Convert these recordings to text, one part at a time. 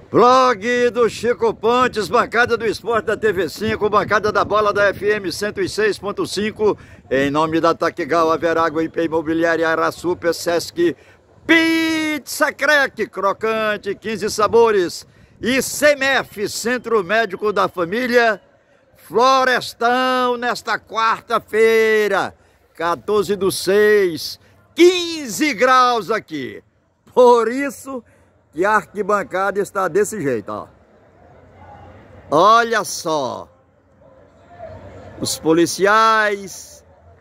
Blog do Chico Pontes, bancada do esporte da TV5, bancada da bola da FM 106.5, em nome da Taquegal, Averágua, IP Imobiliária, Araçupa, Sesc, Pizza Crack, crocante, 15 sabores, e CEMEF, Centro Médico da Família, Florestão, nesta quarta-feira, 14/6, 15 graus aqui, por isso que a arquibancada está desse jeito, ó. Olha só. Os policiais,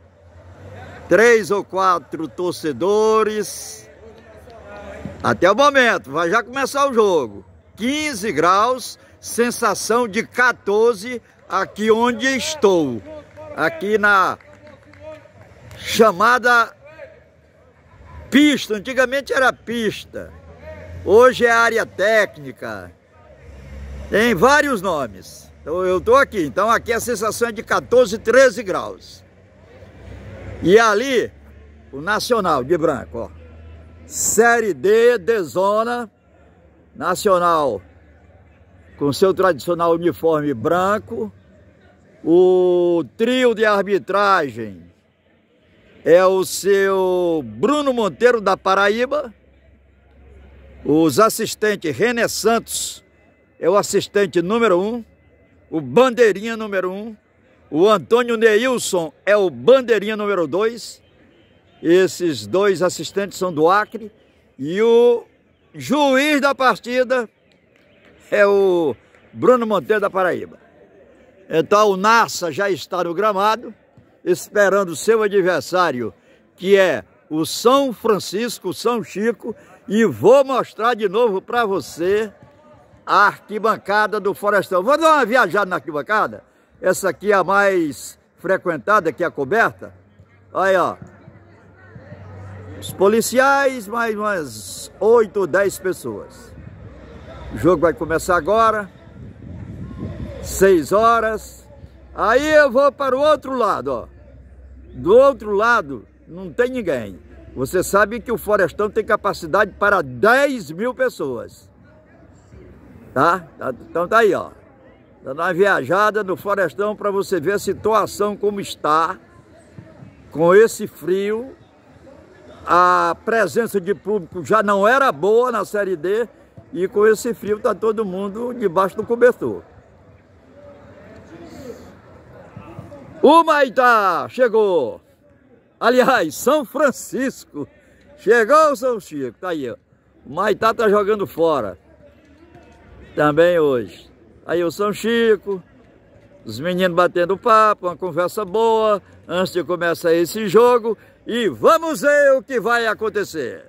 3 ou 4 torcedores. Até o momento, vai já começar o jogo. 15 graus, sensação de 14 aqui onde estou. Aqui na chamada pista, antigamente era pista. Hoje é área técnica, tem vários nomes. Então eu estou aqui, então aqui a sensação é de 14, 13 graus. E ali, o Nacional de branco, ó. Série D de zona, Nacional com seu tradicional uniforme branco. O trio de arbitragem é o seu Bruno Monteiro da Paraíba. Os assistentes, René Santos é o assistente número 1, o bandeirinha número 1, o Antônio Neilson é o bandeirinha número 2, esses dois assistentes são do Acre, e o juiz da partida é o Bruno Monteiro da Paraíba. Então o Nassa já está no gramado, esperando o seu adversário, que é o São Francisco, o São Chico, e vou mostrar de novo para você a arquibancada do Florestão. Vou dar uma viajada na arquibancada. Essa aqui é a mais frequentada, que é a coberta. Aí, ó. Os policiais, mais umas 8 ou 10 pessoas. O jogo vai começar agora. 6 horas. Aí eu vou para o outro lado, ó. Do outro lado não tem ninguém. Você sabe que o Florestão tem capacidade para 10 mil pessoas. Tá? Então tá aí, ó. Dando uma viajada no Florestão para você ver a situação como está. Com esse frio. A presença de público já não era boa na Série D. E com esse frio tá todo mundo debaixo do cobertor. O Maitá chegou. Aliás, São Francisco. Chegou o São Chico, tá aí, ó. O Maitá tá jogando fora. Também hoje. Aí o São Chico, os meninos batendo papo, uma conversa boa, antes de começar esse jogo. E vamos ver o que vai acontecer.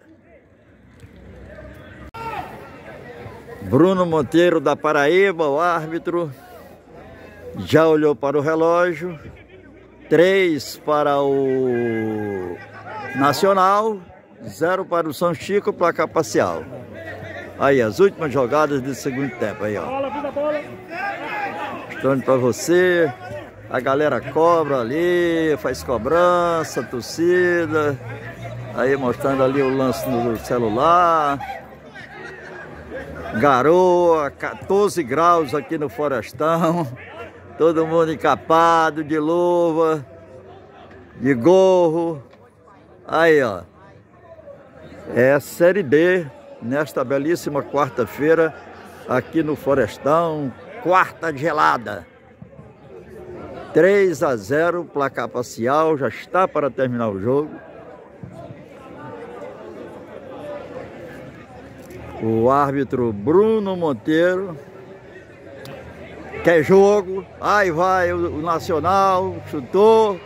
Bruno Monteiro da Paraíba, o árbitro, já olhou para o relógio. 3 para o Nacional, 0 para o São Chico, placar parcial. Aí as últimas jogadas do segundo tempo, aí, ó. Mostrando para você, a galera cobra ali, faz cobrança, torcida. Aí mostrando ali o lance no celular. Garoa, 14 graus aqui no Florestão. Todo mundo encapado, de luva, de gorro. Aí, ó. É a Série D, nesta belíssima quarta-feira, aqui no Florestão. Quarta gelada. 3-0, placar parcial, já está para terminar o jogo. O árbitro Bruno Monteiro. Quer jogo, aí vai o Nacional, chutou,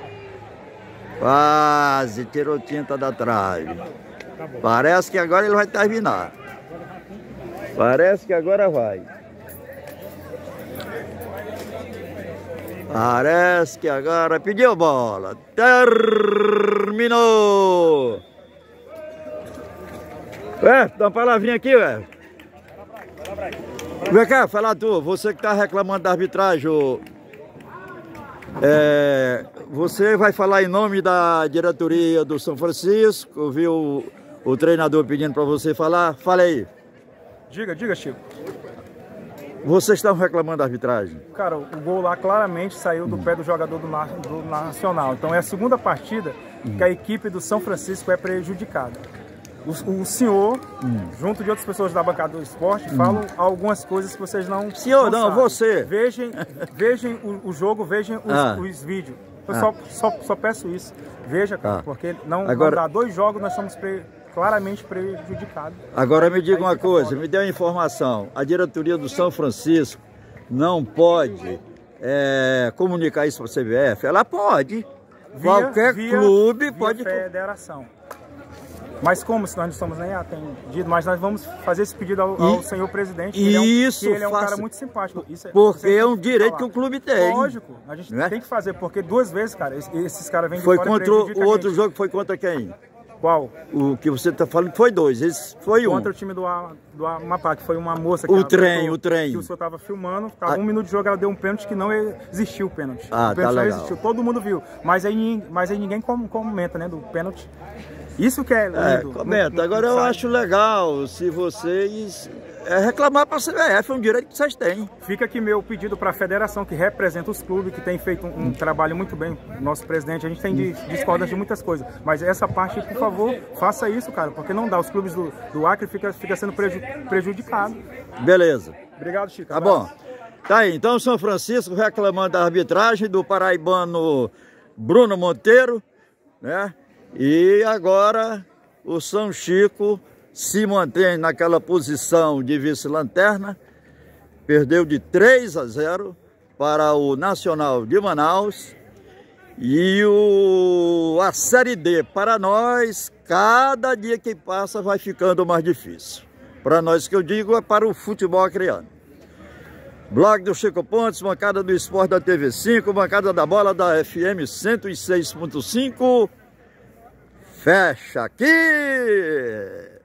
quase tirou tinta da trave. Parece que agora ele vai terminar. Parece que agora vai. Parece que agora pediu bola. Terminou. Dá uma palavrinha aqui, velho. Vem cá, fala tu, você que tá reclamando da arbitragem, você vai falar em nome da diretoria do São Francisco, viu o treinador pedindo para você falar? Fala aí. Diga, Chico. Vocês estavam reclamando da arbitragem? Cara, o gol lá claramente saiu do pé do jogador do Nacional. Então é a segunda partida que a equipe do São Francisco é prejudicada. O senhor, junto de outras pessoas da bancada do esporte, falam algumas coisas que vocês não Senhor, não, sabem. você. Vejam o jogo, vejam os vídeos. Eu só peço isso. Veja, cara, porque não dá 2 jogos, nós somos claramente prejudicados. Agora me diga uma coisa, me dê uma informação. A diretoria do São Francisco não pode comunicar isso para a CBF? Ela pode. Qualquer clube pode. Federação. Mas como se nós não estamos nem atendidos, mas nós vamos fazer esse pedido ao senhor presidente, que ele é um cara muito simpático. Porque é um direito que o clube tem. Lógico, a gente tem que fazer, porque 2 vezes, cara, esses caras vêm de fora. Foi contra o outro jogo, foi contra quem? Qual? O que você está falando foi 2, esse foi um. Contra o time do Amapá, que foi uma moça que o trem. Que o senhor estava filmando, estava 1 minuto de jogo, ela deu um pênalti que não existiu o pênalti. Ah, o pênalti tá não legal. existiu, todo mundo viu. Mas aí ninguém comenta, né, do pênalti. Isso que é lindo. Comenta. Agora eu acho legal se vocês reclamar para a CBF, é um direito que vocês têm. Fica aqui meu pedido para a federação, que representa os clubes, que tem feito um trabalho muito bem. Nosso presidente, a gente tem discordância de muitas coisas. Mas essa parte, por favor, faça isso, cara, porque não dá. Os clubes do Acre fica sendo prejudicado. Beleza. Obrigado, Chico. Tá bom. Tá aí. Então, o São Francisco reclamando da arbitragem do paraibano Bruno Monteiro, né? E agora o São Chico se mantém naquela posição de vice-lanterna, perdeu de 3-0 para o Nacional de Manaus. E a Série D, para nós, cada dia que passa vai ficando mais difícil. Para nós, que eu digo, é para o futebol acreano. Blog do Chico Pontes, bancada do Esporte da TV5, bancada da Bola da FM 106.5. Fecha aqui!